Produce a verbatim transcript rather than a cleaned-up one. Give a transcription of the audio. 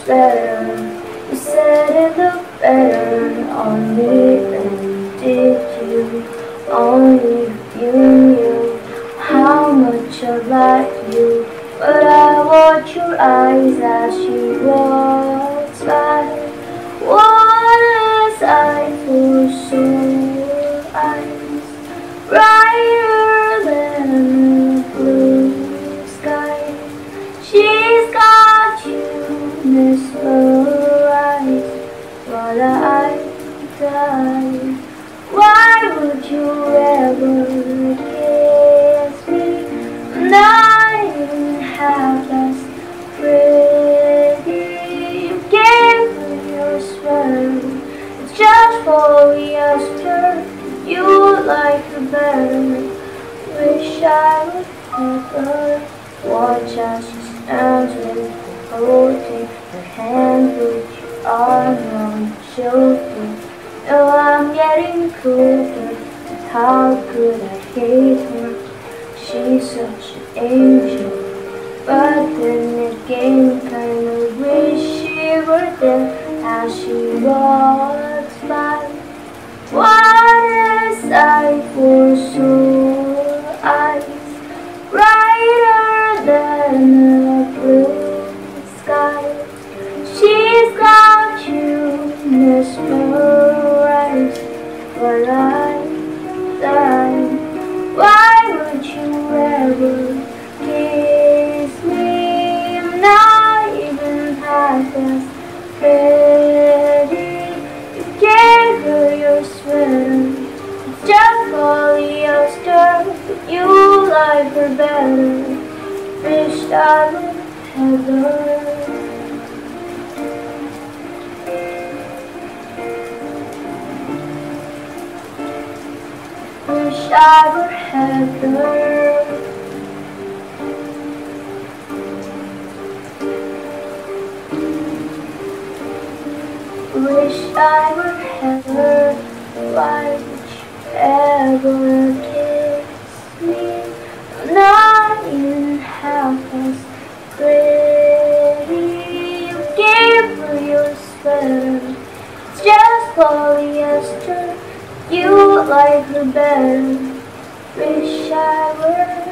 better. You said it looked better on me than did you. Only if you knew how much I like you. But I watch your eyes as she walks by. What a sight for sore eyes, brighter than the blue sky. She's got you mesmerized while I die. Why would you ever kiss me? Not even half as pretty. You gave me your sweater, it's just polyester. You like the better. Wish I would ever watch as she stands with her holding her hand, put your arm on your shoulder. Now I'm getting colder. How could I hate her? She's such an angel. But then again, kinda wish she were there as she walks by. What a sight for sore eyes, brighter than the blue sky. She's got you mesmerized while I die. Why would you ever kiss me? I'm not even half as pretty. You gave her your sweater, it's just polyester, but you like her better. Wished I would have her. Wish I were Heather. Wish I were Heather. Why would you ever kiss me? I'm not even half as pretty. You gave her your sweater, it's just polyester. You like her better. Wish I were